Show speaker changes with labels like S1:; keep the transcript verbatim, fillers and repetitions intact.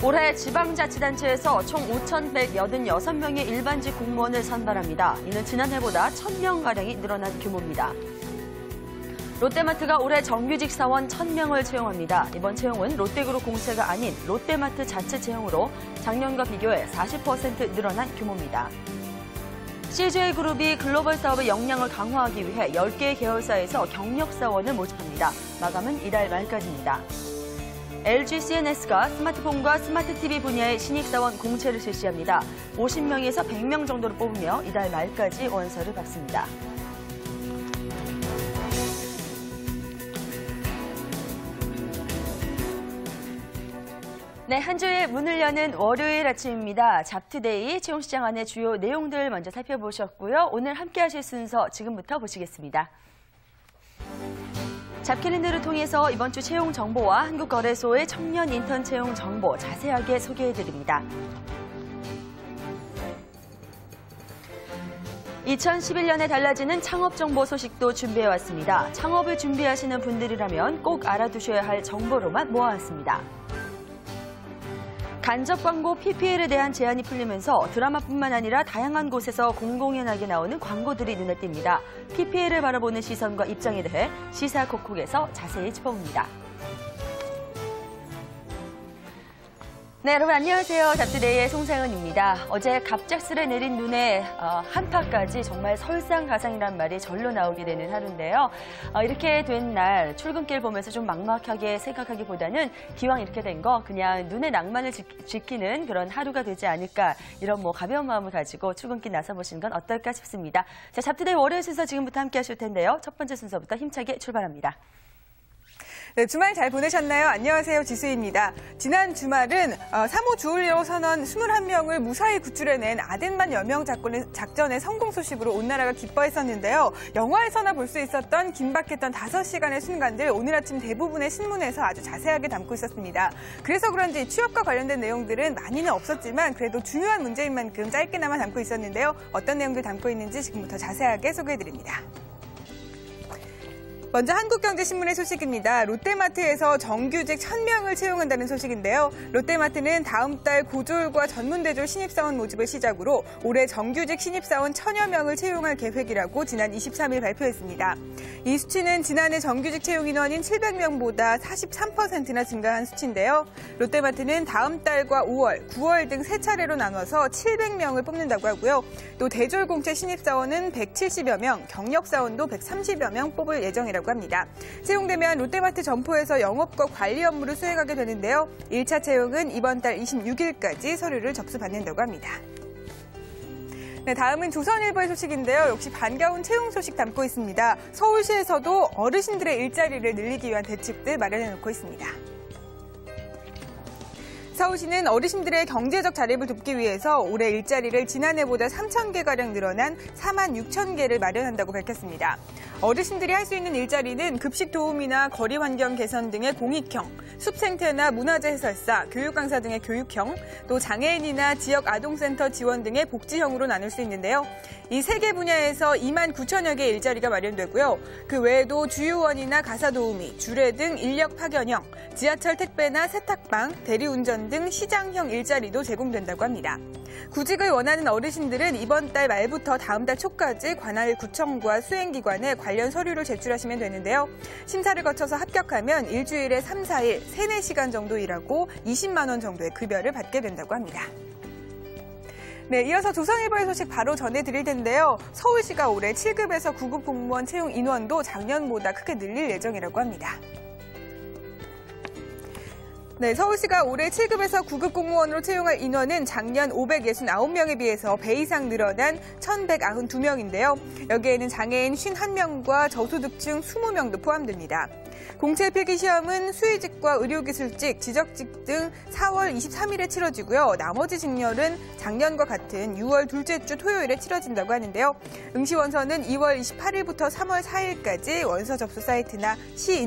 S1: 올해 지방자치단체에서 총 오천백팔십육 명의 일반직 공무원을 선발합니다. 이는 지난해보다 천 명가량이 늘어난 규모입니다. 롯데마트가 올해 정규직 사원 천 명을 채용합니다. 이번 채용은 롯데그룹 공채가 아닌 롯데마트 자체 채용으로 작년과 비교해 사십 퍼센트 늘어난 규모입니다. 씨제이그룹이 글로벌 사업의 역량을 강화하기 위해 열 개의 계열사에서 경력사원을 모집합니다. 마감은 이달 말까지입니다. 엘지씨엔에스가 스마트폰과 스마트티비 분야의 신입사원 공채를 실시합니다. 오십 명에서 백 명 정도를 뽑으며 이달 말까지 원서를 받습니다. 네, 한 주의 문을 여는 월요일 아침입니다. 잡투데이 채용시장 안의 주요 내용들 먼저 살펴보셨고요. 오늘 함께 하실 순서 지금부터 보시겠습니다. 잡캘린더를 통해서 이번 주 채용 정보와 한국거래소의 청년 인턴 채용 정보 자세하게 소개해드립니다. 이천십일 년에 달라지는 창업 정보 소식도 준비해왔습니다. 창업을 준비하시는 분들이라면 꼭 알아두셔야 할 정보로만 모아왔습니다. 간접 광고 피피엘에 대한 제한이 풀리면서 드라마뿐만 아니라 다양한 곳에서 공공연하게 나오는 광고들이 눈에 띕니다. 피피엘을 바라보는 시선과 입장에 대해 시사 콕콕에서 자세히 짚어봅니다. 네, 여러분 안녕하세요. 잡투데이의 송상은입니다. 어제 갑작스레 내린 눈에 어, 한파까지 정말 설상가상이란 말이 절로 나오게 되는 하루인데요. 어, 이렇게 된 날 출근길 보면서 좀 막막하게 생각하기보다는 기왕 이렇게 된 거 그냥 눈의 낭만을 지, 지키는 그런 하루가 되지 않을까 이런 뭐 가벼운 마음을 가지고 출근길 나서보시는 건 어떨까 싶습니다. 자, 잡투데이 월요일 순서 지금부터 함께 하실 텐데요. 첫 번째 순서부터 힘차게 출발합니다.
S2: 네, 주말 잘 보내셨나요? 안녕하세요. 지수입니다. 지난 주말은 삼 호 주울리오 선원 이십일 명을 무사히 구출해낸 아덴만 여명 작전의 성공 소식으로 온 나라가 기뻐했었는데요. 영화에서나 볼 수 있었던 긴박했던 다섯 시간의 순간들 오늘 아침 대부분의 신문에서 아주 자세하게 담고 있었습니다. 그래서 그런지 취업과 관련된 내용들은 많이는 없었지만 그래도 중요한 문제인 만큼 짧게나마 담고 있었는데요. 어떤 내용들 담고 있는지 지금부터 자세하게 소개해드립니다. 먼저 한국경제신문의 소식입니다. 롯데마트에서 정규직 천 명을 채용한다는 소식인데요. 롯데마트는 다음 달 고졸과 전문대졸 신입사원 모집을 시작으로 올해 정규직 신입사원 천여 명을 채용할 계획이라고 지난 이십삼 일 발표했습니다. 이 수치는 지난해 정규직 채용 인원인 칠백 명보다 사십삼 퍼센트나 증가한 수치인데요. 롯데마트는 다음 달과 오월, 구월 등 세 차례로 나눠서 칠백 명을 뽑는다고 하고요. 또 대졸 공채 신입사원은 백칠십여 명, 경력사원도 백삼십여 명 뽑을 예정이라고 합니다. 채용되면 롯데마트 점포에서 영업과 관리 업무를 수행하게 되는데요. 일 차 채용은 이번 달 이십육 일까지 서류를 접수받는다고 합니다. 네, 다음은 조선일보의 소식인데요. 역시 반가운 채용 소식 담고 있습니다. 서울시에서도 어르신들의 일자리를 늘리기 위한 대책들 마련해놓고 있습니다. 서울시는 어르신들의 경제적 자립을 돕기 위해서 올해 일자리를 지난해보다 삼천 개가량 늘어난 사만 육천 개를 마련한다고 밝혔습니다. 어르신들이 할 수 있는 일자리는 급식 도우미나 거리 환경 개선 등의 공익형, 숲생태나 문화재 해설사, 교육 강사 등의 교육형, 또 장애인이나 지역 아동센터 지원 등의 복지형으로 나눌 수 있는데요. 이 세 개 분야에서 이만 구천여 개의 일자리가 마련되고요. 그 외에도 주유원이나 가사 도우미, 주례 등 인력 파견형, 지하철 택배나 세탁방, 대리운전 등 시장형 일자리도 제공된다고 합니다. 구직을 원하는 어르신들은 이번 달 말부터 다음 달 초까지 관할 구청과 수행기관에 관련 서류를 제출하시면 되는데요. 심사를 거쳐서 합격하면 일주일에 삼, 사 일, 세네 시간 정도 일하고 이십만 원 정도의 급여를 받게 된다고 합니다. 네, 이어서 조선일보의 소식 바로 전해드릴 텐데요. 서울시가 올해 칠 급에서 구 급 공무원 채용 인원도 작년보다 크게 늘릴 예정이라고 합니다. 네, 서울시가 올해 칠 급에서 구 급 공무원으로 채용할 인원은 작년 오백육십구 명에 비해서 배 이상 늘어난 천백구십이 명인데요. 여기에는 장애인 오십일 명과 저소득층 이십 명도 포함됩니다. 공채 필기시험은 수의직과 의료기술직, 지적직 등 사월 이십삼 일에 치러지고요. 나머지 직렬은 작년과 같은 유월 둘째 주 토요일에 치러진다고 하는데요. 응시 원서는 이월 이십팔 일부터 삼월 사 일까지 원서 접수 사이트나 시